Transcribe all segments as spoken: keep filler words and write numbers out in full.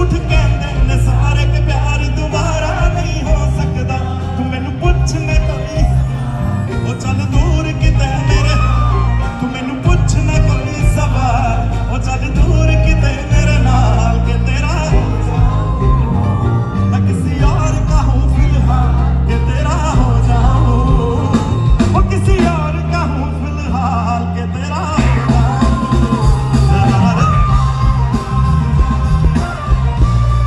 झूठ कहते ने सारे के प्यार दोबारा नहीं हो सकता। तू मैनू पुछने कोई ओ चल दूर किते मेरे, तू मैनू पुछना कोई सवाल ओ चल दूर किते मेरे नाल के तेरा मैं किसी और का हूँ फिलहाल के तेरा हो जाऊं, ओ किसी और का हूँ फिलहाल के तेरा हो जाऊं।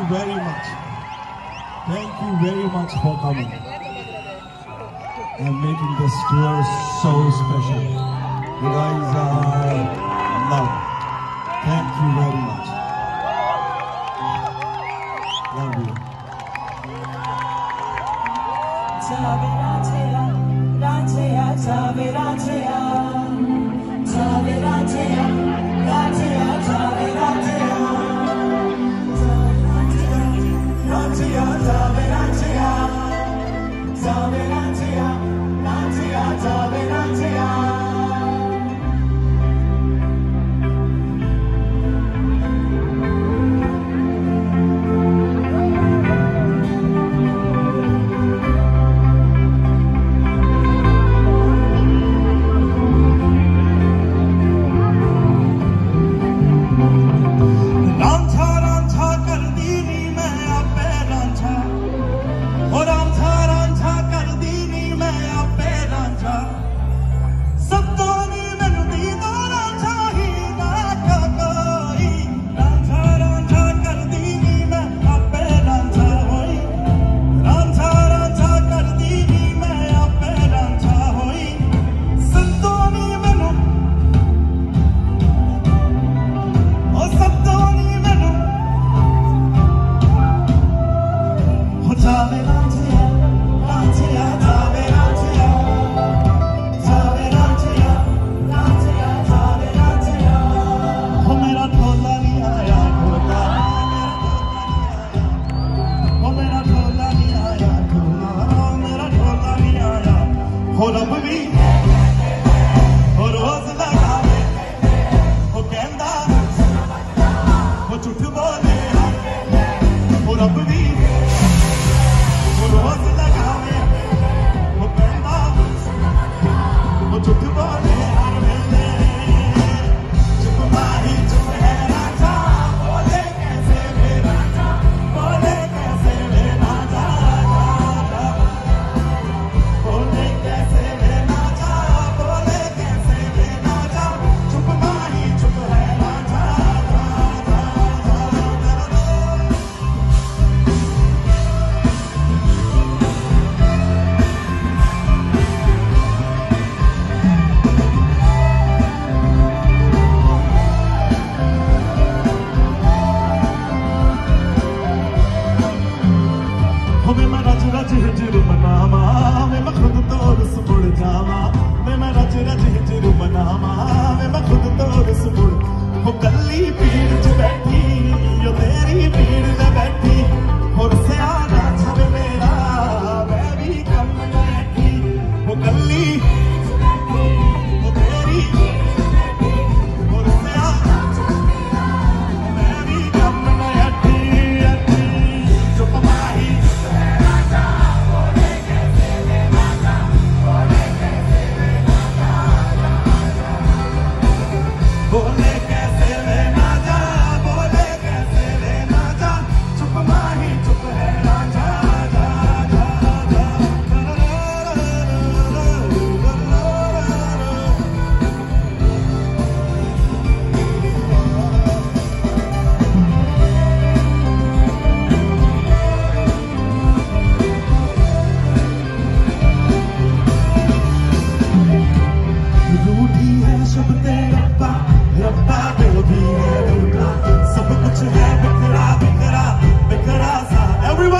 very much. Thank you very much for coming and making this tour so special. You guys are love. Thank you very much. Love you. Jave Rajaya, Rajaya, Jave Rajaya, Jave Rajaya, Rajaya, Jave Rajaya, Rajaya, Jave Rajaya, Jave Rajaya, Rajaya, Jave Rajaya. Everybody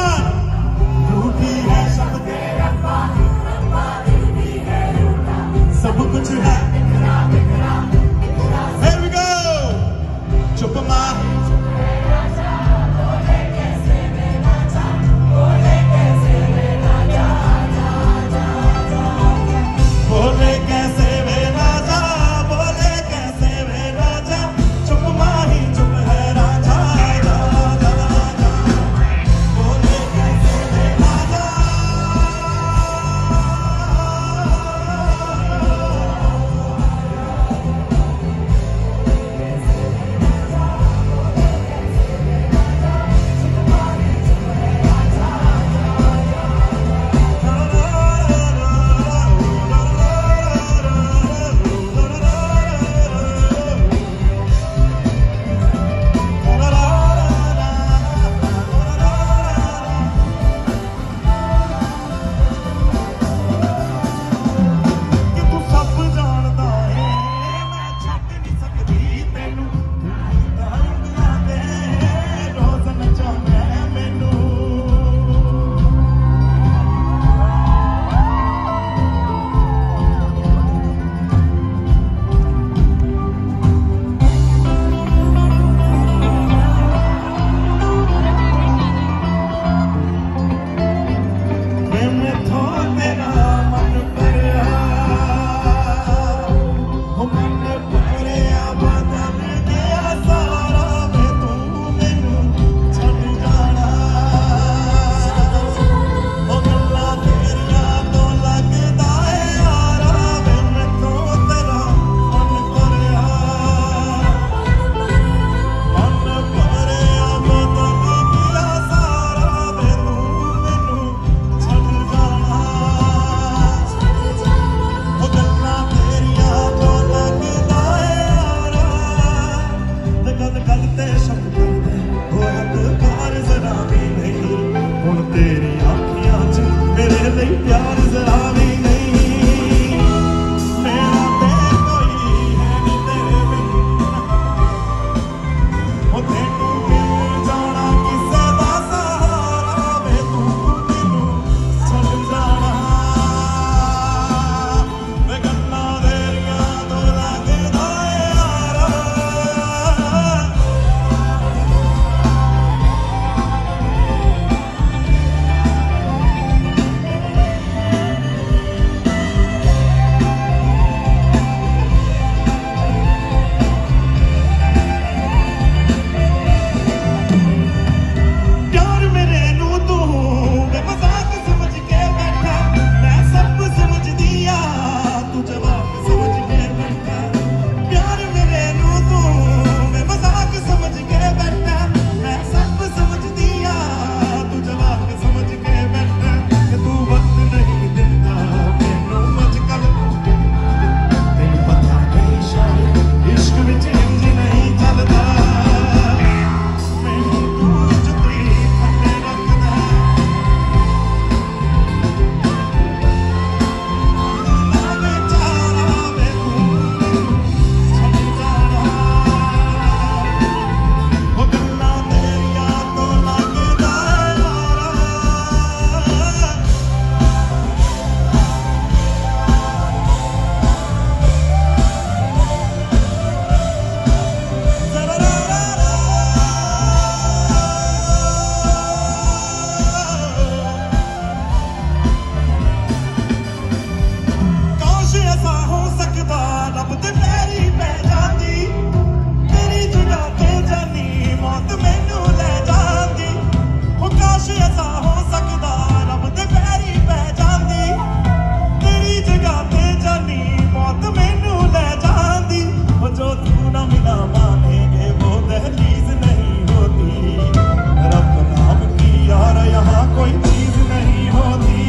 काश ऐसा हो सकदा रब दे पैरी पै जांदी तेरी जगह ते जानी मौत मैनू ले जांदी ओ जो तू ना मिला माने वो दहलीज नहीं होती रब नाम की यार यहाँ कोई चीज नहीं होती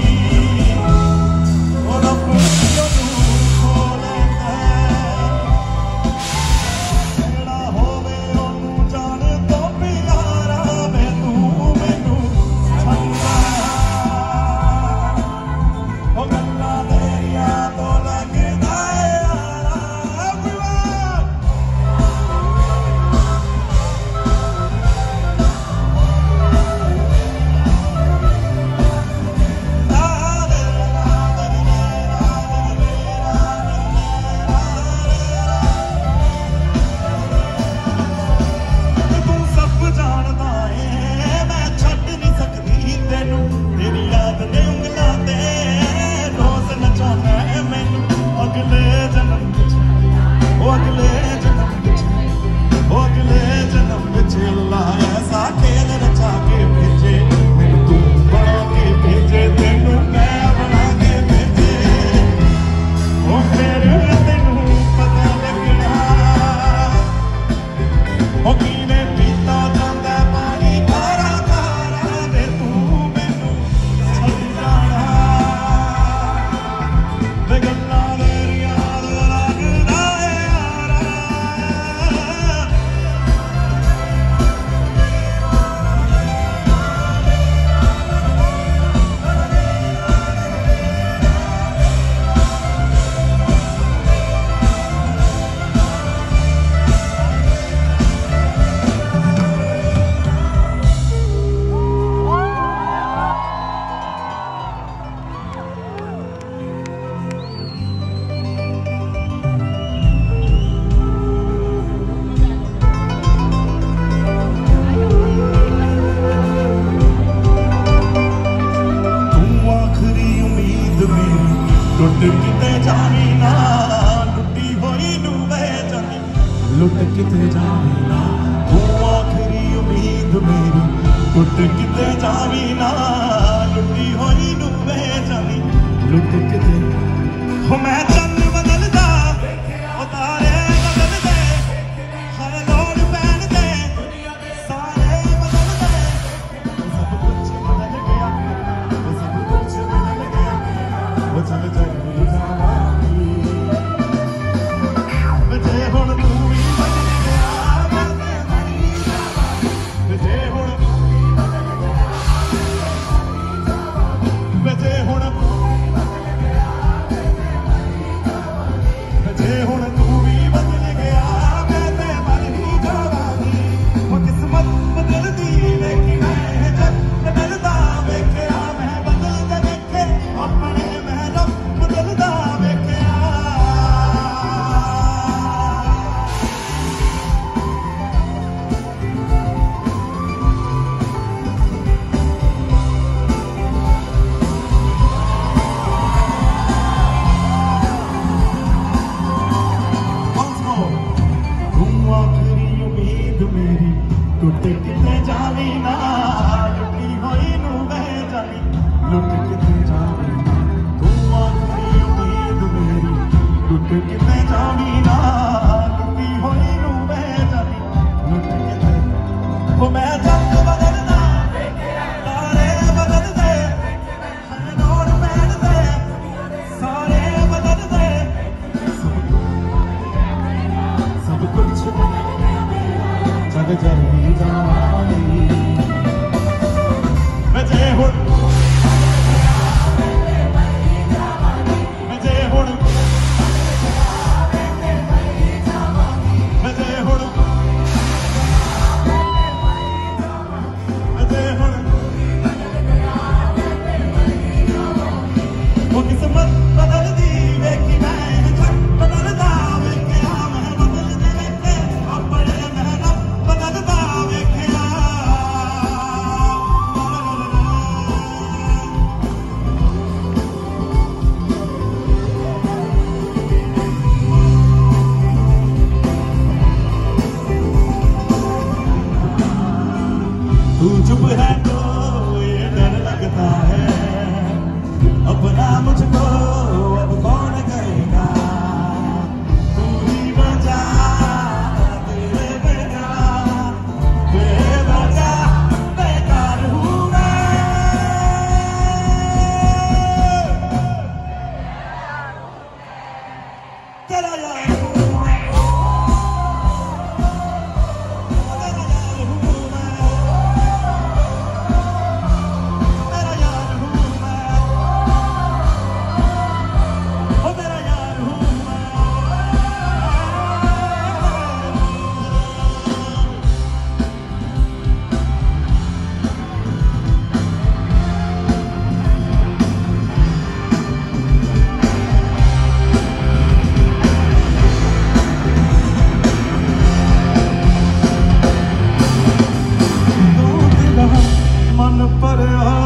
ओ रब जो नूर खोले जेड़ा होवे ओनू जान तो प्यारा वे तू मैनू छंदा ओ गल्ला तेरिया तो लगदा यारा everyone तू सब जानदा है मैं छड्ड नहीं सकदी तेनू तेरी याद ने उंगलां ते रोज नचाना है मैनू अगले जन्म विच ओ अगले जन्म विच ओ अगले जन्म विच अल्लाह ऐसा खेल रचा के भेजे मैनू तू बना के भेजे तेनू मैं बना के भेजे ओ फिर तेनू पता लगना ओ कीने पीता जांदा पानी खारा खारा वे तू मैनू छड्ड जाना वे गल्लां तेरियां लगदा यारा तू आखरी उम्मीद मेरी टुट किते जावी ना लुटी होई नू वे जानी लुट किते जावी ना तू आखरी उम्मीद मेरी टुट किते जावी ना लुटी होई नू वे जानी लुट किते हो मैं चंद बदलदा ओ तारे बदलदे हर लोड़ पैन दे सारे बदलदे सब कुछ बदल गया वो सब कुछ बदल गया वो चल चल जावांगी बजे हुण तू भी बदल गया मैं ते नहीं जावांगी बजे हुण तू भी बदल गया मैं ते नहीं जावांगी बजे हुण तू भी बदल गया मैं ते नहीं और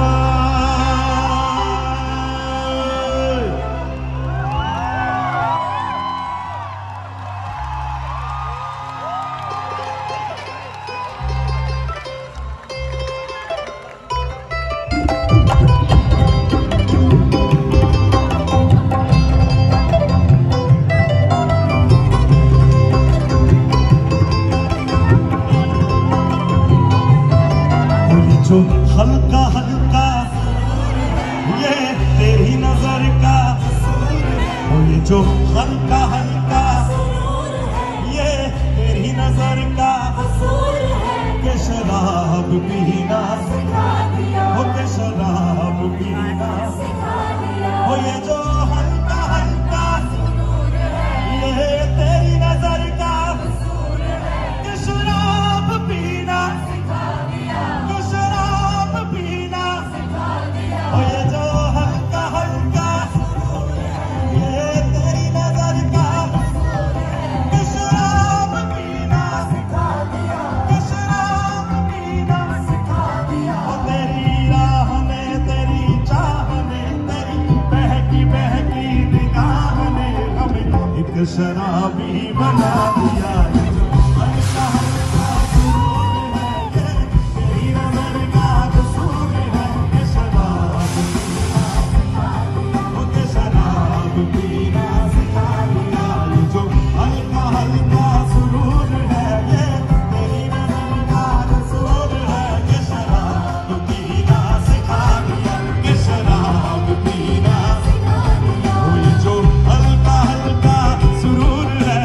जो हल्का हल्का ये तेरी नजर का, ओ ये जो हल्का हल्का ये तेरी नजर का, के शराब पीना हो, के शराब पीना हो, ये जो हल्का हल्का ये तेरी नजर का, के शराब पीना, के शराब पीना, हो ये जो हल्का हल्का ये तेरी नजर का, के शराब पीना, के शराब पीना, हो तेरी राह में तेरी चाह में तेरी बहकी बहकी निगाह ने हमें एक शराबी बना दिया। हल्का हल्का सुरूर है ये तेरी नजर का कसूर है, के शराब पीना हो, के शराब पीना सिखा दिया। ये जो हल्का हल्का सुरूर है ये तेरी नजर का कसूर है, के शराब पीना सिखा दिया, के शराब पीना हो, ये जो हल्का हल्का सुरूर है।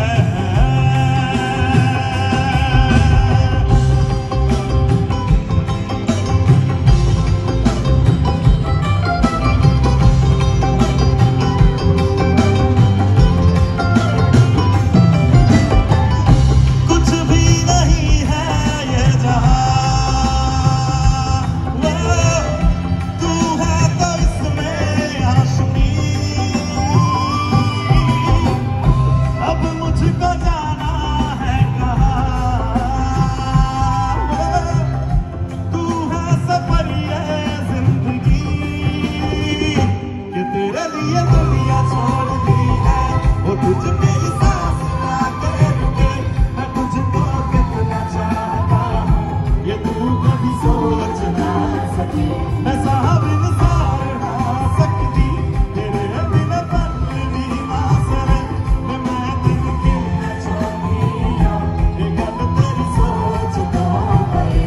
कुछ भी नहीं है ये जहां, वो तू है तो इसमें आशिकी। अब मुझको जाना है कहाँ, तू है सफर ये जिंदगी, कि तेरे लिए दुनिया छोड़ दी है, वो तुझ पे ही सांस ना करके मैं तुझको कितना चाहता हूँ, ये तू कभी सोच ना सकी। मैं साहब इंसार ना सकती तेरे बिना पल भी ना सरे, मैं दिल क्यों न छोड़ी हूँ, ये गल तेरी सोच तो है।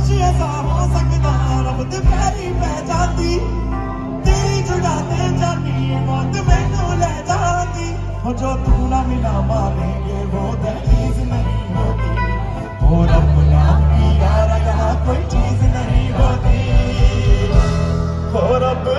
काश ऐसा हो सकता रब दे पैरी पै जाती तेरी जगह ते जानी मौत मैनू ले जाती हो जो तू ना मिला मानेंगे वो दहलीज नहीं होती और अपना की यार यहाँ कोई चीज नहीं होती और अब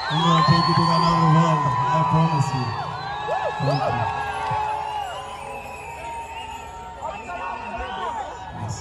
I'm gonna take you to another world. I promise you. Thank you. Yes.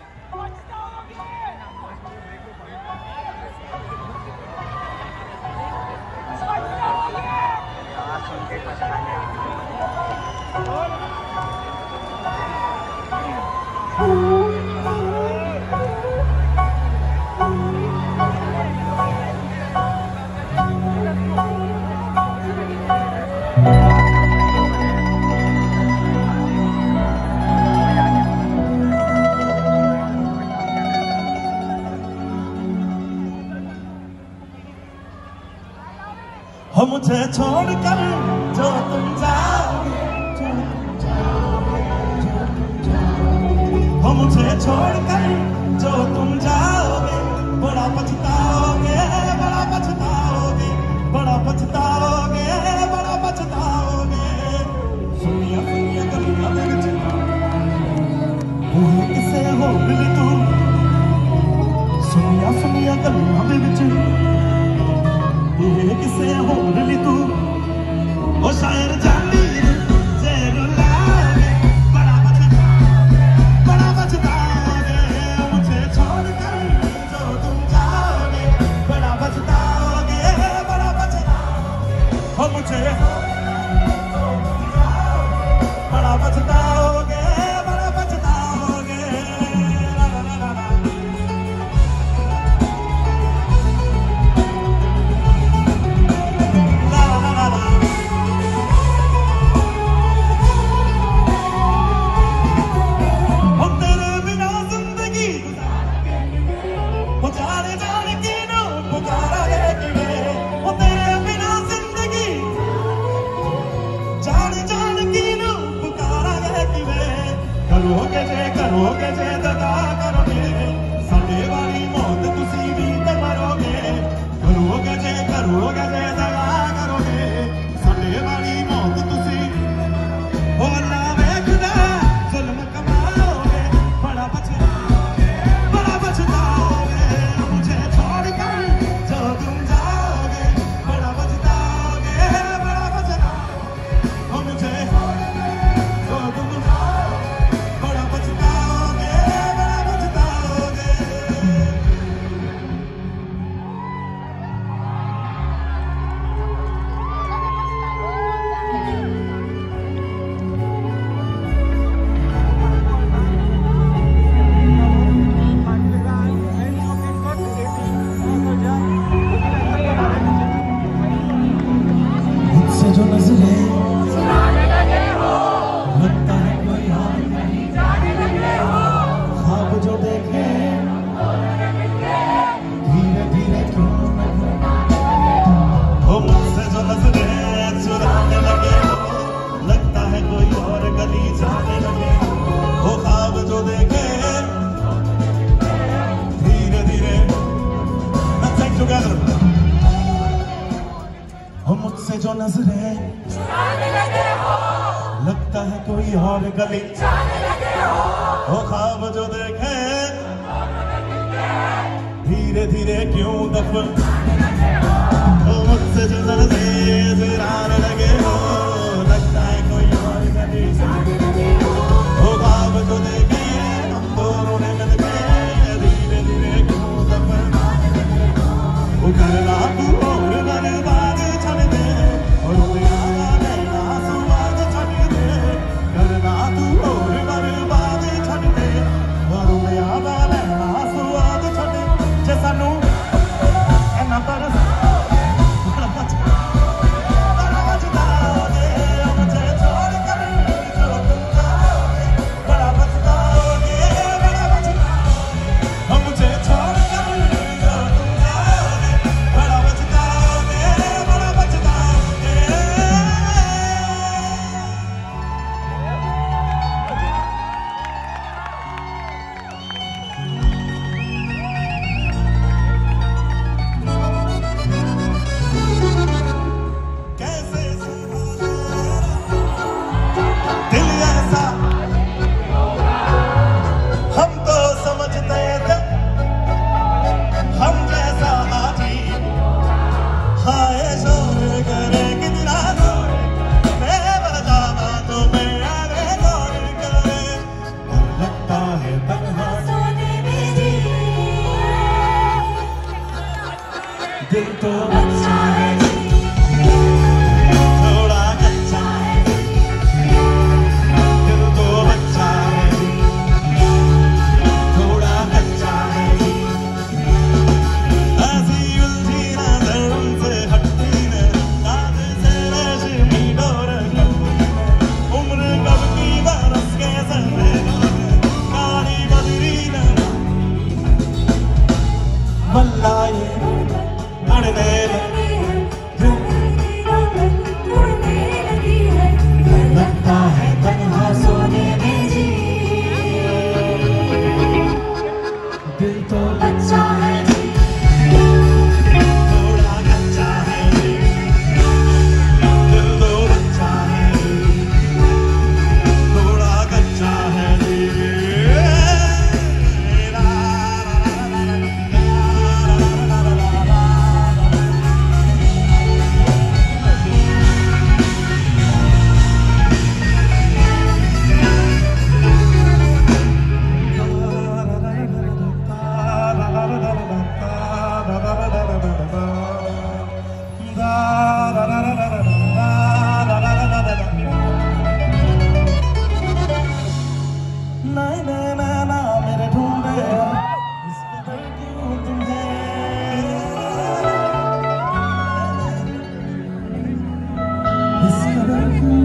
हो मुझे छोड़कर जो तुम जाओगे, जो तुम जाओगे, जो तुम जाओगे, हो मुझे छोड़कर जो तुम जाओगे, बड़ा पछताओगे, बड़ा पछताओगे, बड़ा पछताओगे, बड़ा पछताओगे। सुनिया सुनिया गलियां दे विच वो किसे हो मिली तू, सुनिया सुनिया गलियां दे विच किसे हो मिली तू, ओ शायर जानी जे रुलाओगे, बड़ा पछताओगे, बड़ा पछताओगे। मुझे छोड़कर जो तुम जाओगे, बड़ा पछताओगे, बड़ा पछताओगे। ओ मुझे बड़ा पछताओगे, बड़ा पछताओगे। ला ला ला ला करोगे जे करोगे जे दगा करोगे, साडे वाली मौत तुसी भी ते मरोगे। करोगे जे करोगे जे दगा करोगे, साडे वाली मौत तुसी ओ ना वेखदा जुल्म कमाओगे, बड़ा पछताओगे, बड़ा पछताओगे। मुझे छोड़कर जो तुम जाओगे, बड़ा पछताओगे, बड़ा पछताओगे। ओ मुझे जो तुम जो नजरे चुराने लगे हो, लगता है कोई और नहीं जाने लगे हो, ख्वाब जो देखे धीरे धीरे क्यों हो, मुझसे जो नजरे चुराने लगे हो, लगता है कोई और गली जाने लगे हो, ख्वाब जो देखे धीरे धीरे। Let's sing together. हो मुझसे जो नजरे चुराने लगे हो, लगता है कोई और गली जाने लगे हो, वो ख्वाब जो देखे धीरे धीरे क्यों दफन। हो मुझसे जो नजरे चुराने लगे हो, लगता है कोई और गली जाने लगे हो, वो ख्वाब जो देखे हम दोनों ने मिलके धीरे धीरे क्यों दफन। वो करना तू और बर्बाद छड़ दे, और प्यारा नैना सुहाग छड़ दे, करना तू और बर्बाद छड़ दे, और प्यारा नैना सुहाग छड़ दे। जे सानू इन्ना तरस बड़ा पछताओगे, मुझे छोड़कर जो तुम जाओगे, बड़ा पछताओगे, बड़ा पछताओगे। मुझे छोड़कर जो तुम जाओगे, बड़ा पछताओगे। तो बच्चा है जी, थोड़ा कच्चा है, दिल तो बच्चा है जी, थोड़ा कच्चा है जी। ऐसी उलझी नजरों से हटती न, काज से रेशमी डोर कटती न, उम्र कब की बरस के सने काली बदरी न, वल्ला ये अड़ने लगी है, लगता है तन्हा सोने में जी, दिल तो बच्चा है जी, थोड़ा कच्चा है जी, दिल तो बच्चा है जी, थोड़ा कच्चा है जी। नहीं नहीं ना ना मेरे ढूंढे इस कदर क्यों तुम्हें, इस कदर क्यों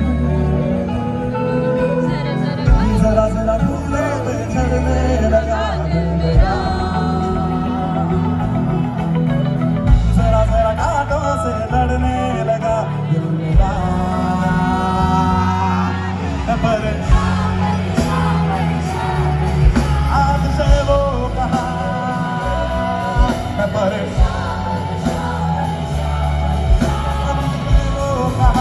तुम्हें, जरा जरा फूलों पे झड़ने लगा दिल मेरा, जरा जरा कांटों से लड़ने लगा दिल मेरा, मैं परेशान आज से वो कहा, मैं परेशान आज से वो कहा।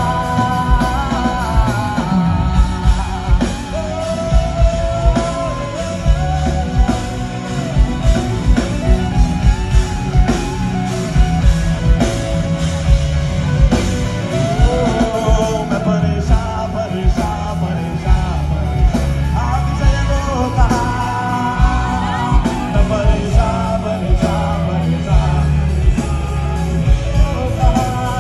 ओ, मैं परेशान परेशान परेशान आज से वो कहा, मैं परेशान परेशान परेशान वो कहा।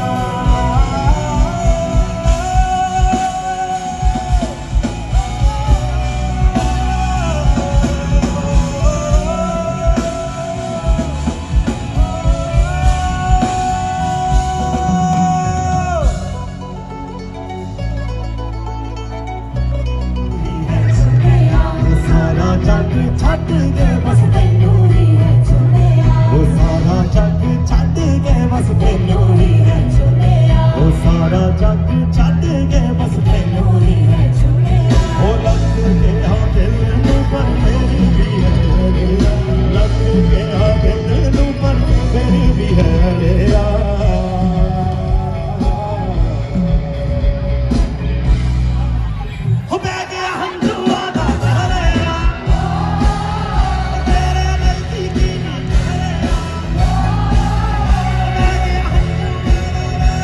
वो सारा जग छੱਡ के बस तैनू ही है चुनिया, वो सारा जग छੱਡ के बस तैनू ही है चुनिया, वो सारा जग छੱਡ के बस तैनू ही है चुनिया, वो लग के हाँ दिल नू पर मेरी भी है मेरा, लग के हाँ दिल नू पर मेरी भी है मेरा। हो बह गया हंजुआ दा दरिया, तेरे नज़दीकी ना ठहरिया, बह गया हंजुआ दा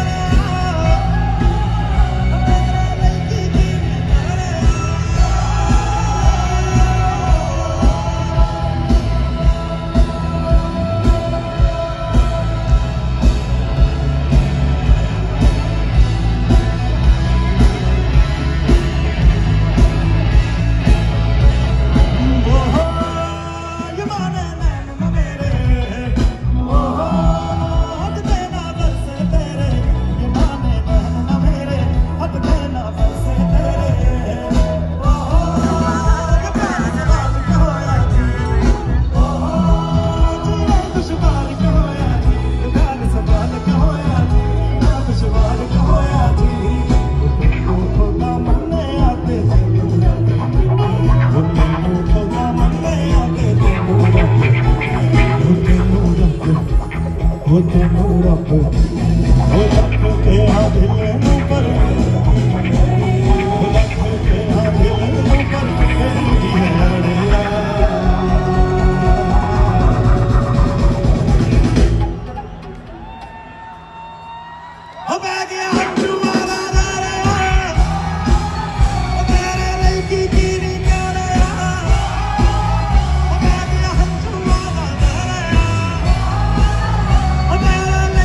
दरिया, तेरे नज़दीकी ना वो तेनू रब वो लख के हाँ दिल नू पर, वो लख के हाँ दिल नू पर मेरी भी है अड़िया। हो बह गया हंजुआ दा दरिया, ओ तेरे लिए की कीरी करिया, हो बह गया हंजुआ दा दरिया, ओ तेरे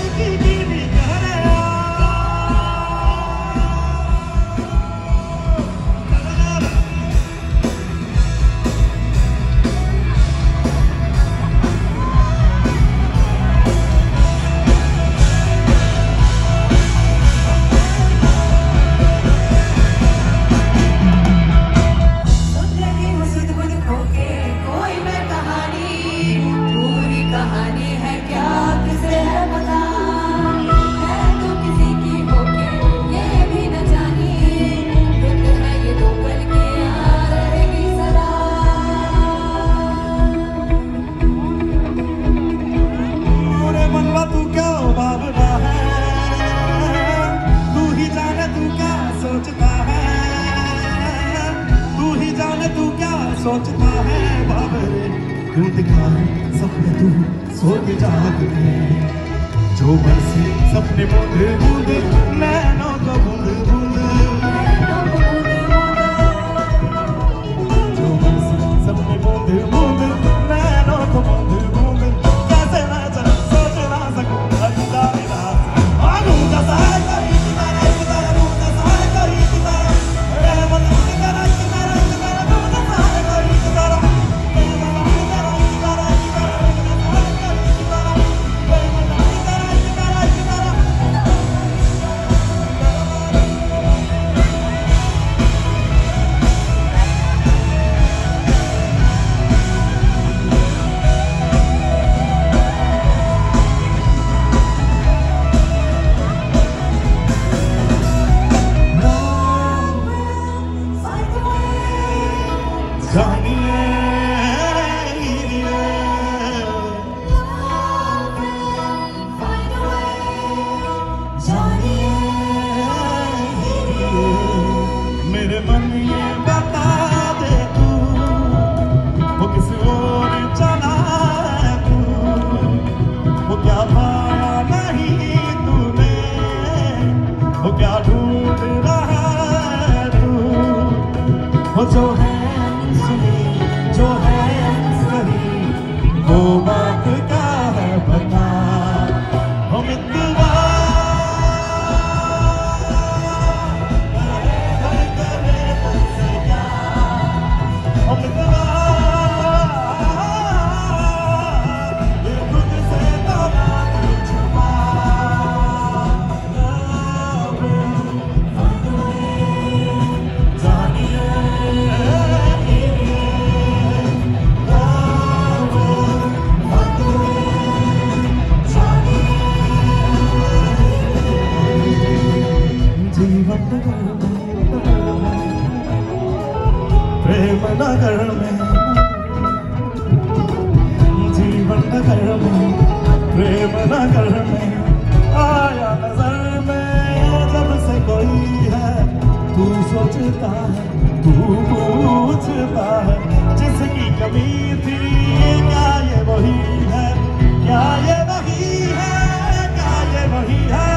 तू दिखाए सपने तू सोते जाग में जो बरसे सपने बूंद बूंद नैनों को बूंद बूंद जो बरसे सपने बूंद बूंद नैनों को बूंद बूंद कैसे मैं चल सोच ना सकूं अकेला मेरा आलू का सहाय करी किनारा किनारा रूह का सहाय करी किनारा रे मन किनारा किनारा किनारा रूह का सहाय करी किनारा मेरे मन ये बता दे तू वो किस ओर चला है तू वो क्या पाया नहीं तूने वो क्या ढूंढ रहा है तू वो जो है सुनी जो है सही वो बात क्या है बता हम इतना प्रेम नगर में जीवन नगर में प्रेम नगर में आया नजर में जब से कोई है तू सोचता है तू पूछता है जिसकी कमी थी क्या ये वही है क्या ये वही है क्या ये वही है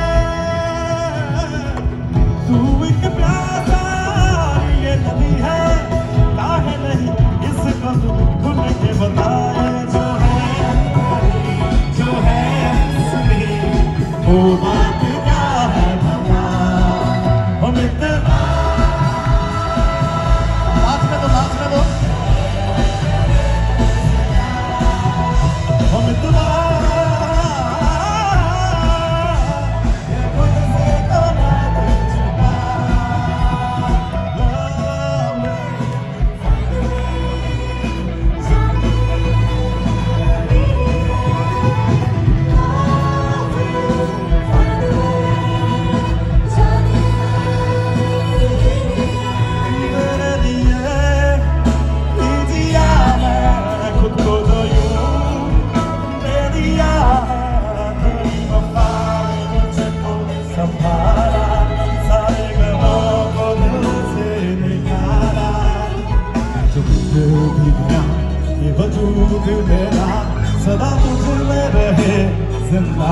तू एक प्यासा ये नदी है काहे नहीं इसको तू खुल के बताए जो है जो है सुनी वो बात क्या है बता हम इतना नाच में तो नाच में दो हम इतना वजूद मेरा सदा तुझ में रहे जिंदा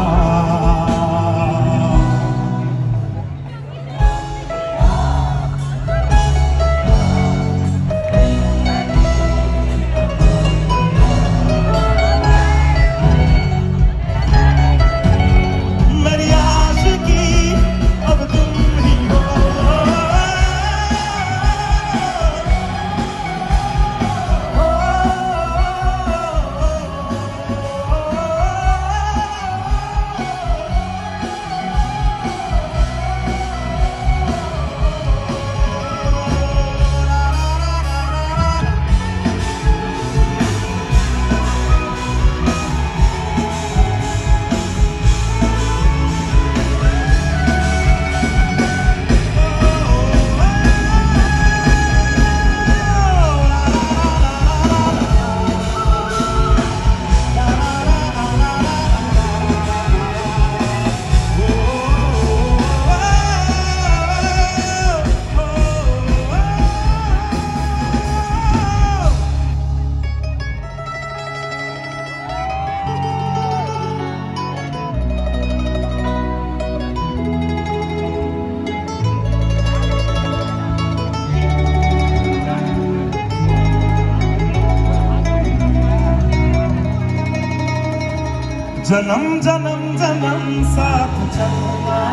जन्म जन्म जन्म साथ चलना।